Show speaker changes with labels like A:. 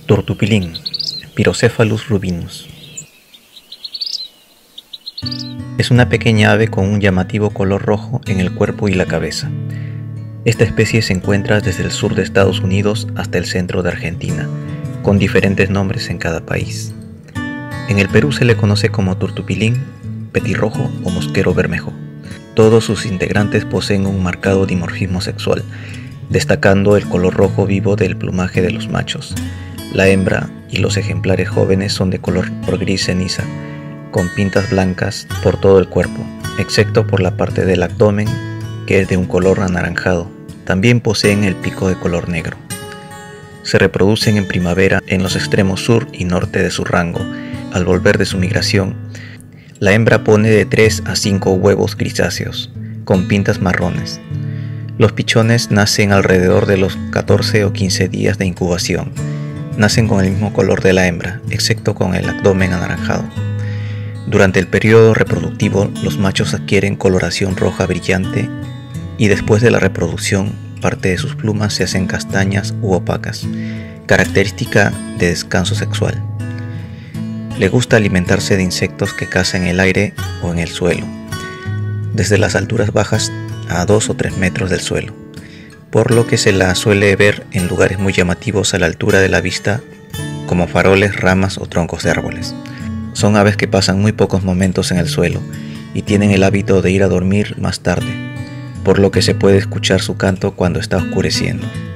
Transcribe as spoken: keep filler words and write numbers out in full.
A: Turtupilín, Pyrocephalus rubinus. Es una pequeña ave con un llamativo color rojo en el cuerpo y la cabeza. Esta especie se encuentra desde el sur de Estados Unidos hasta el centro de Argentina, con diferentes nombres en cada país. En el Perú se le conoce como turtupilín, petirrojo o mosquero bermejo. Todos sus integrantes poseen un marcado dimorfismo sexual, destacando el color rojo vivo del plumaje de los machos. La hembra y los ejemplares jóvenes son de color gris ceniza, con pintas blancas por todo el cuerpo, excepto por la parte del abdomen, que es de un color anaranjado. También poseen el pico de color negro. Se reproducen en primavera en los extremos sur y norte de su rango. Al volver de su migración, la hembra pone de tres a cinco huevos grisáceos, con pintas marrones. Los pichones nacen alrededor de los catorce o quince días de incubación. Nacen con el mismo color de la hembra, excepto con el abdomen anaranjado. Durante el periodo reproductivo, los machos adquieren coloración roja brillante y después de la reproducción, parte de sus plumas se hacen castañas u opacas, característica de descanso sexual. Le gusta alimentarse de insectos que caza en el aire o en el suelo, desde las alturas bajas a dos o tres metros del suelo, por lo que se la suele ver en lugares muy llamativos a la altura de la vista, como faroles, ramas o troncos de árboles. Son aves que pasan muy pocos momentos en el suelo y tienen el hábito de ir a dormir más tarde, por lo que se puede escuchar su canto cuando está oscureciendo.